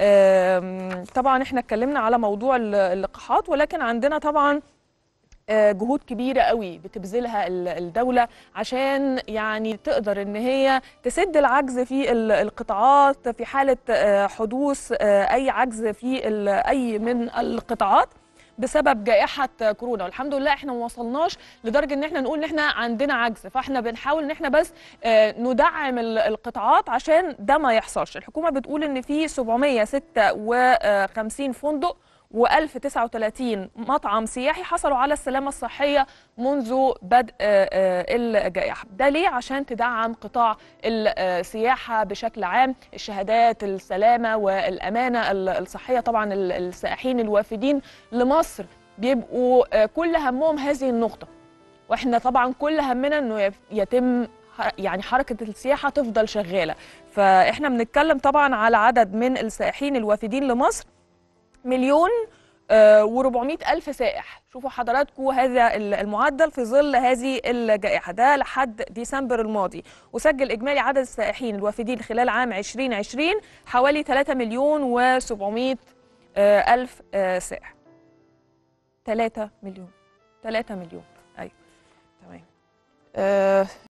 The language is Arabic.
طبعا احنا اتكلمنا على موضوع اللقاحات، ولكن عندنا طبعا جهود كبيرة قوي بتبذلها الدولة عشان يعني تقدر ان هي تسد العجز في القطاعات في حالة حدوث اي عجز في اي من القطاعات بسبب جائحة كورونا. والحمد لله احنا ما وصلناش لدرجة ان احنا نقول ان احنا عندنا عجز، فاحنا بنحاول ان احنا بس ندعم القطاعات عشان ده ما يحصلش. الحكومة بتقول ان في 756 فندق و1039 مطعم سياحي حصلوا على السلامة الصحية منذ بدء الجائحة. ده ليه؟ عشان تدعم قطاع السياحة بشكل عام، الشهادات السلامة والأمانة الصحية. طبعا السائحين الوافدين لمصر بيبقوا كل همهم هذه النقطة، واحنا طبعا كل همنا انه يتم يعني حركة السياحة تفضل شغالة. فاحنا بنتكلم طبعا على عدد من السائحين الوافدين لمصر 1,400,000 سائح. شوفوا حضراتكم هذا المعدل في ظل هذه الجائحة. ده لحد ديسمبر الماضي، وسجل إجمالي عدد السائحين الوافدين خلال عام 2020 حوالي 3,700,000 سائح. 3 مليون. 3 مليون. أيوة تمام.